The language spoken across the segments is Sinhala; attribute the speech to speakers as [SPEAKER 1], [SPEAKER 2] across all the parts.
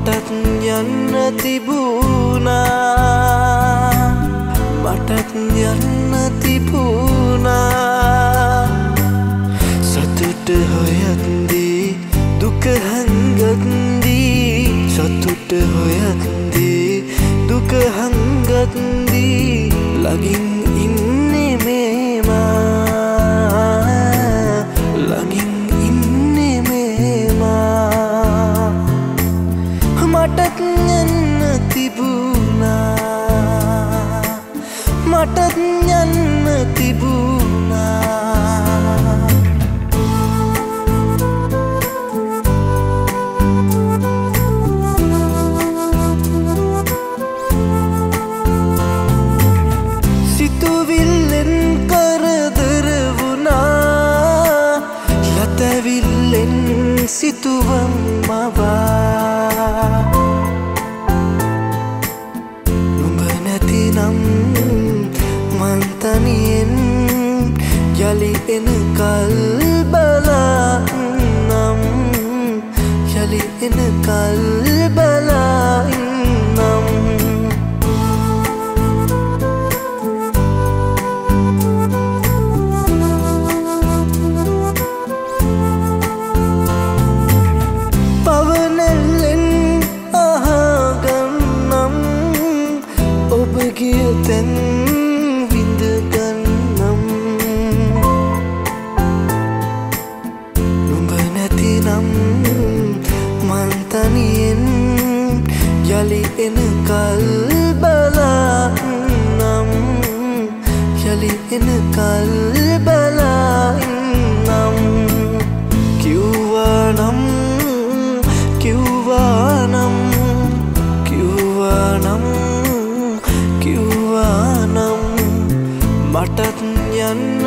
[SPEAKER 1] මටත් යන්න තිබුණා මටත් යන්න තිබුණා සතුට හොයද්දී දුක හංගද්දී සතුට හොයද්දී දුක හංගද්දී ළඟින් ඉන්නේ මේමා ළඟින් ඉන්නේ මේමා මටත් යන්න තිබුණා මටත් යන්න තිබුණා සිතුවිල්ලෙන් කරදර වුණා ලතවිල්ලෙන් සිතුවම් මවා නුඹ නැතිනම් මං තනියෙන් යලි එනකල් බලන්නම් යලි එනකල් බලන්නම් පවනල්ලෙන් අහගන්නම් ඔබ ගිය තැන් විඳගන්නම් නුඹ නැතිනම් මං තනියෙන් යලි එනකල් බලන්නම් යලි එනකල් බලන්නම් කිව්වානම් කිව්වානම් කිව්වානම් කිව්වානම් මටත් යන්න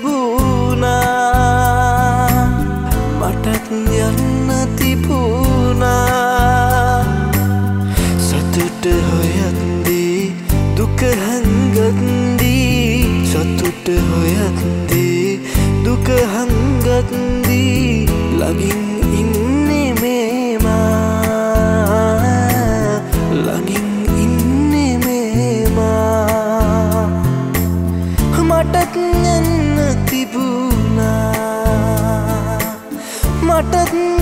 [SPEAKER 1] තිබුණා මටත් යන්න තිබුණා සතුට හොයද්දී දුක හංගද්දී සතුට හොයද්දී දුක හංගද්දී ළඟින් ඉන්නේ මේමා ළඟින් ඉන්නේ මේමා මටත් යන්න තිබුණා මටත්